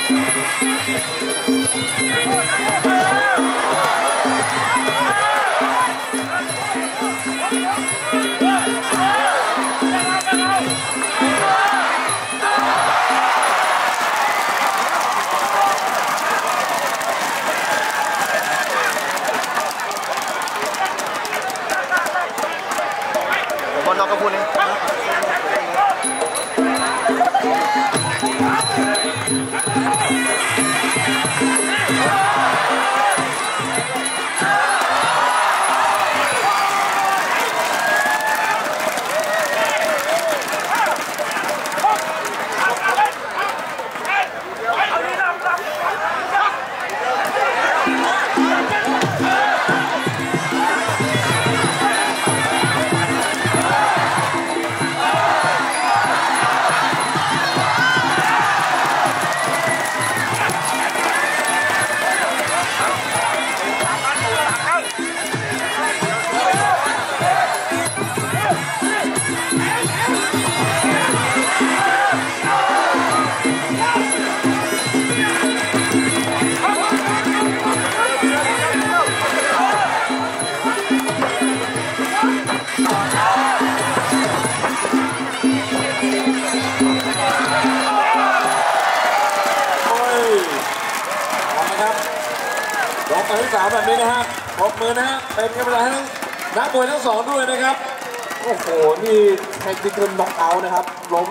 บอลนอกกระพุ้นนี่รอบที่3แบบนี้นะฮะปรบมือนะฮะเป็นกำลังใจให้นักมวยทั้งสองด้วยนะครับโอ้โหนี่เทคนิคน็อกเอาท์นะครับล้ม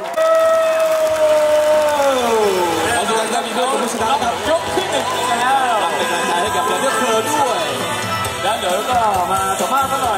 แล้วดูครับมีด้วยคุณผู้ชมครับยกที่1แล้วเป็นกำลังใจให้กับเดนเนอร์เคอร์ด้วยแล้วเดี๋ยวก็มาสัมภาษณ์กันหน่อย